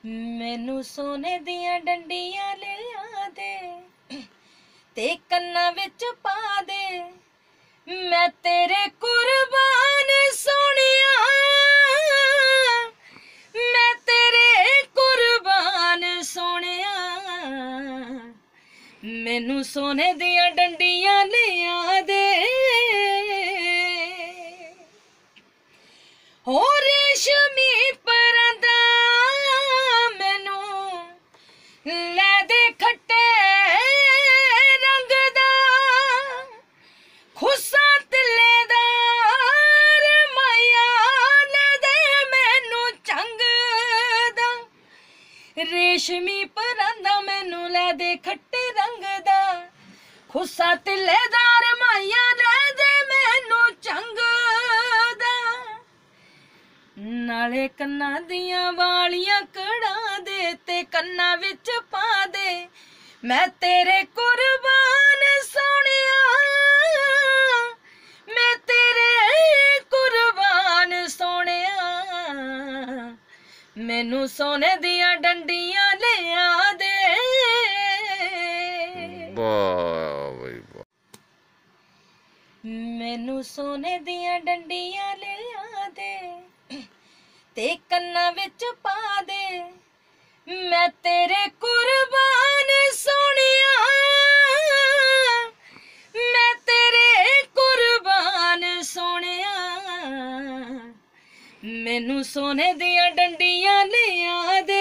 मैनू सोने दियां डंडियां लिया दे ते कन्ना विच पा दे, मैं तेरे कुर्बान सोनिया, मैं तेरे कुर्बान सोनिया। मैनू सोने दियां डंडियां लिया दे, हो रेशमी परदा मैनू लै दे खट्टे रंग दा, खुसा तिल्लेदार माया लै दे मैनू चंग दा। रेशमी परदा मैनू लै दे खट्टे रंग दा, खुसा तिल्लेदार माया लै दे मैनू चंग दा। नाले कन्ना दियां वालियां कड़ा दे ते कन्ना विच पा दे, मैं तेरे कुर्बान सोनिया, मैं तेरे कुर्बान सोनिया। मैनू सोने दियां डंडियां लिया दे। मैनू सोने दियां डंडियां लिया दे ते कन्ना विच पा दे, मैं तेरे कुर्बान सोनिया, मैं तेरे कुर्बान सोनिया। मैनू सोने दियां डंडियां लिया दे,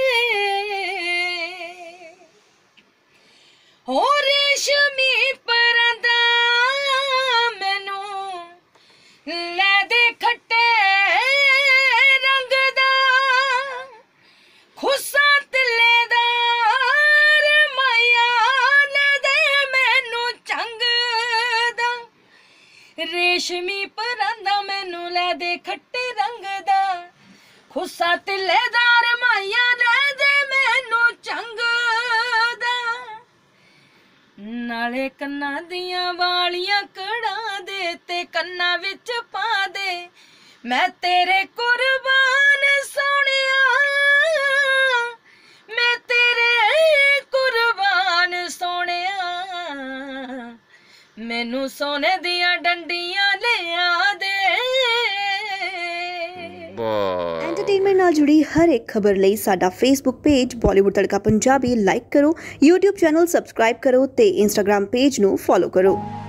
हो रेशमी परदा मैनू लै दे खट्टे रंग दा, खुसा तिल्लेदार माया लै दे मैनू चंग दा। रेशमी परदा मैनू लै दे खट्टे रंग दा, खुसा तिल्लेदार माया लै दे मैनू चंग दा। नाले कन्ना दियां वालियां कड़ा दे ते कन्ना विच पा दे, मैं तेरे कुर्बान सोनिया, मैं तेरे कुर्बान सोनिया। मैनू सोने दियां डंडियां लिया दे। एंटरटेनमेंट नाल जुड़ी हर एक खबर लई साडा Facebook page Bollywood Tadka Punjabi like करो, यूट्यूब चैनल सबसक्राइब करो ते इंस्टाग्राम पेज नू फॉलो करो।